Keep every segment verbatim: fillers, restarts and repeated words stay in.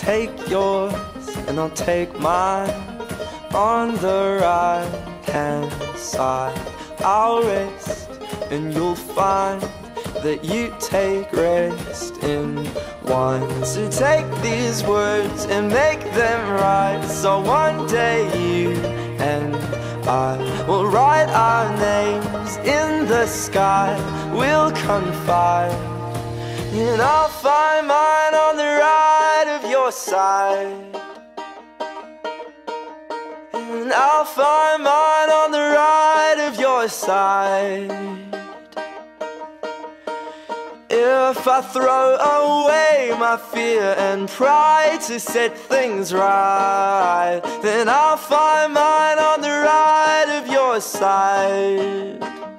take yours and I'll take mine. On the right hand side I'll rest, and you'll find that you take rest in one. So take these words and make them right, so one day you and I will write our names in the sky. We'll confide, and I'll find mine on the right of your side, and I'll find mine on the right of your side. If I throw away my fear and pride to set things right, then I'll find mine on the right of your side.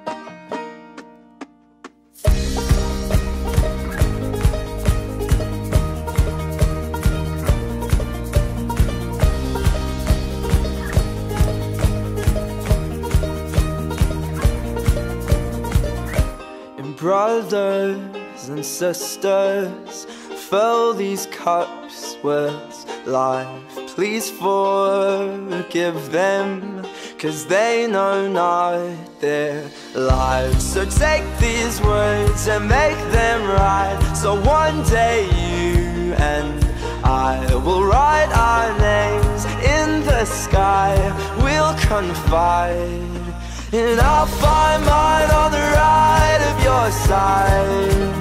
Brothers and sisters, fill these cups with life. Please forgive them, 'cause they know not their lives. So take these words and make them right, so one day you and I will write our names in the sky. We'll confide, and I'll find mine on the right of your side,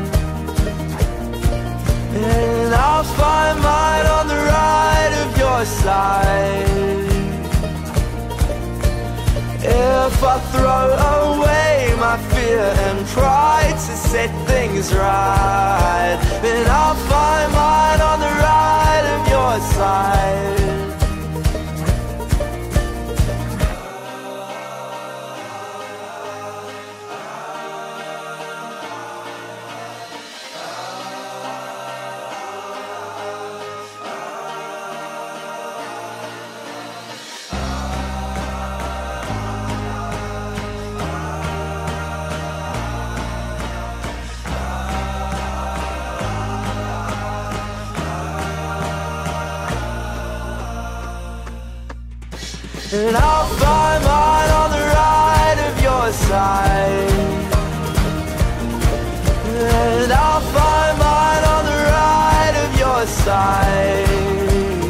and I'll find mine on the right of your side. If I throw away my fear and pride to set things right, then I'll find mine on the right of your side. And I'll find mine on the right of your side, and I'll find mine on the right of your side.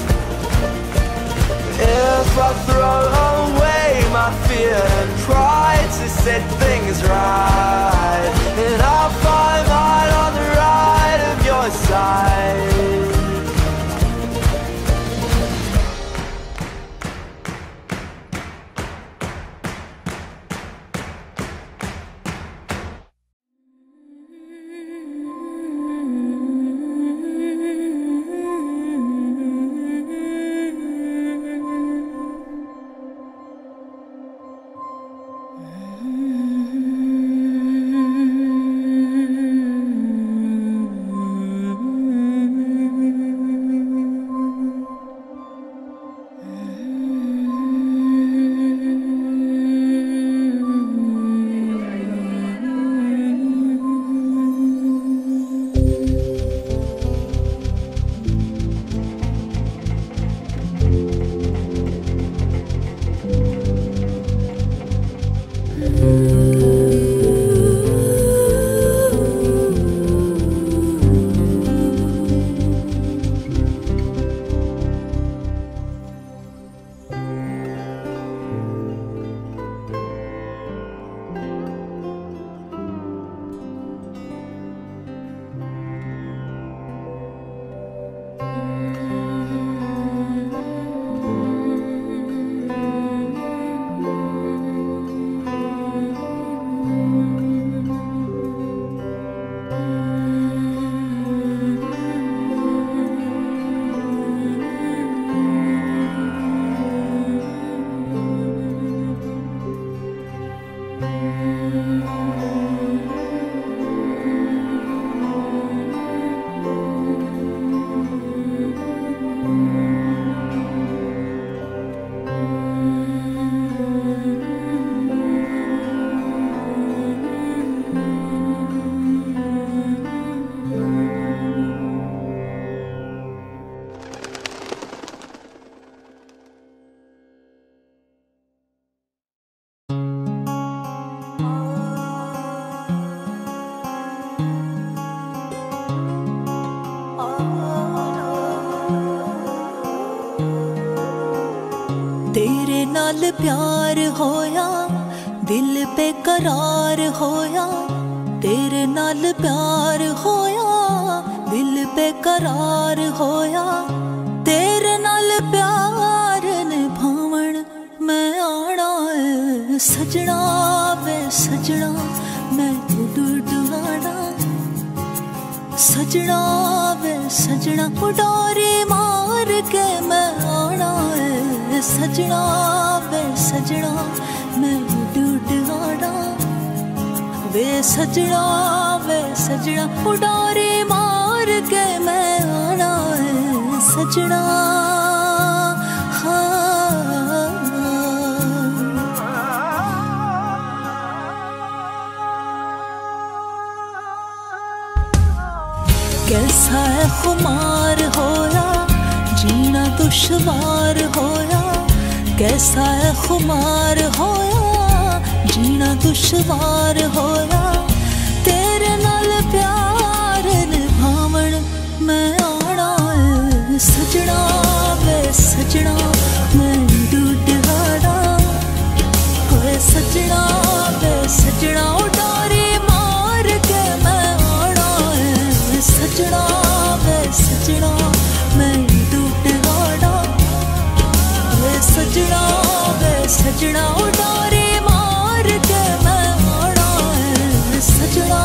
If I throw away my fear and pride to set things right, and I'll find mine on the right of your side. Mm-hmm. नाल प्यार होया दिल पे करार होया, तेरे नाल प्यार होया दिल पे करार होया, तेरे नाल प्यार निभावण मैं आना है सजना वे सजना मैं उड़ उड़ आना, सजना वे सजना उडारी मार के मैं आना है सजना वे सजना मैं उड़ उड़ आना, वे सजना वे सजना उडारी मार के मैं आना है सजना। कैसा है खुमार होया जीना दुश्वार होया, कैसा है खुमार होया जीना दुश्वार होया, तेरे नाल प्यार निभावण मैं आना है सजना वे सजना मैं डूड आना, होए सजना वे सजना उडारी मार के मैं आना है सजना वे सजना मैं डूड आना, वे सजना वे सजना उडारी मार के मैं आना है सजना।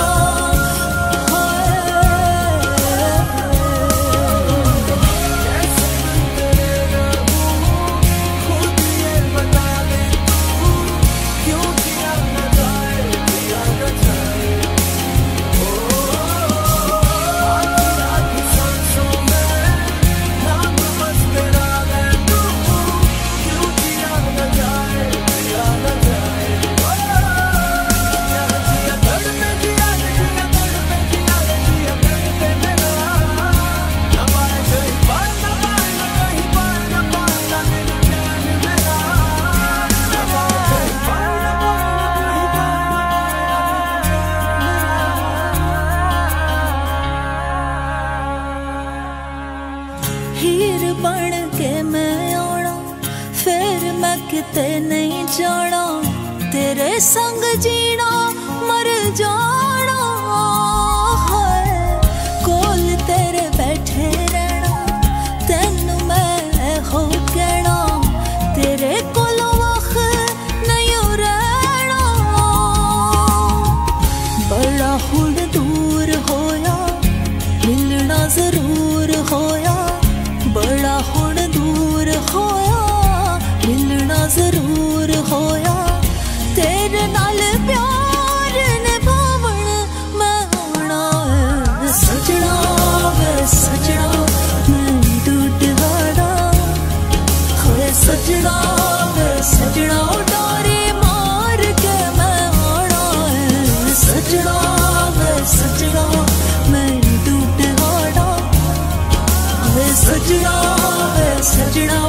हीर बन के मैं आना फिर मैं किते नहीं जाना, तेरे संग जीना मर जाना है, कोल तेरे बैठे रहना तेनू मैं हो कहना, तेरे कोलों वख नहीं रहना, बड़ा हुण दूर होया मिलना जरूर होया, बड़ा हुण दूर होया मिलना जरूर होया, तेरे नाल प्यार निभावण मैं आना है सजना वे सजना मैं डूड आना, होए सजना वे सजना उडारी मार के मैं आना है सजना वे सजना मैं डूड आना, वे सजना वे सजना